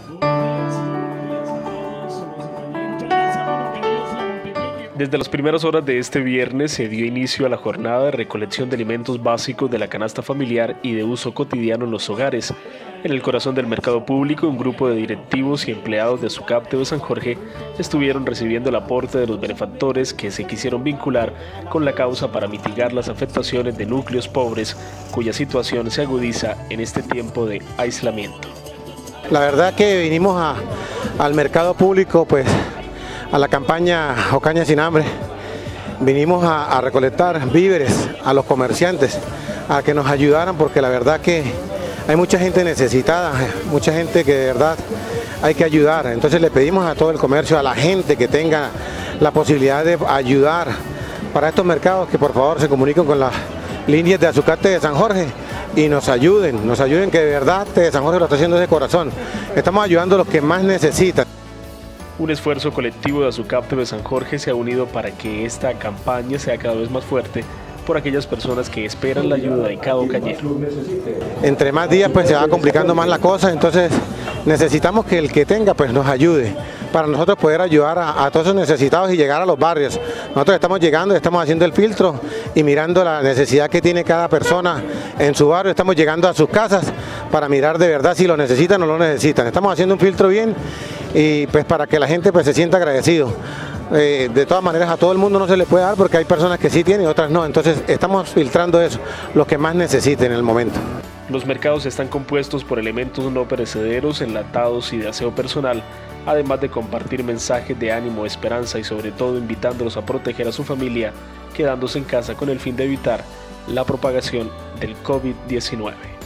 Desde las primeras horas de este viernes se dio inicio a la jornada de recolección de alimentos básicos de la canasta familiar y de uso cotidiano en los hogares. En el corazón del mercado público, un grupo de directivos y empleados de Azucapte de San Jorge estuvieron recibiendo el aporte de los benefactores que se quisieron vincular con la causa para mitigar las afectaciones de núcleos pobres, cuya situación se agudiza en este tiempo de aislamiento. La verdad que vinimos al mercado público, pues, a la campaña Ocaña sin hambre. Vinimos a recolectar víveres a los comerciantes, a que nos ayudaran, porque la verdad que hay mucha gente necesitada, mucha gente que de verdad hay que ayudar. Entonces le pedimos a todo el comercio, a la gente que tenga la posibilidad de ayudar para estos mercados, que por favor se comuniquen con las líneas de Azucapte de San Jorge y nos ayuden que de verdad de San Jorge lo está haciendo de corazón. Estamos ayudando a los que más necesitan. Un esfuerzo colectivo de Azucapte de San Jorge se ha unido para que esta campaña sea cada vez más fuerte por aquellas personas que esperan la ayuda de cada ocañero. Entre más días pues se va complicando más la cosa, entonces necesitamos que el que tenga pues nos ayude para nosotros poder ayudar a todos esos necesitados y llegar a los barrios. Nosotros estamos llegando, estamos haciendo el filtro y mirando la necesidad que tiene cada persona en su barrio, estamos llegando a sus casas para mirar de verdad si lo necesitan o no lo necesitan. Estamos haciendo un filtro bien y pues para que la gente pues se sienta agradecido. De todas maneras a todo el mundo no se le puede dar porque hay personas que sí tienen y otras no, entonces estamos filtrando eso, los que más necesiten en el momento. Los mercados están compuestos por elementos no perecederos, enlatados y de aseo personal, además de compartir mensajes de ánimo, esperanza y sobre todo invitándolos a proteger a su familia, quedándose en casa con el fin de evitar la propagación del COVID-19.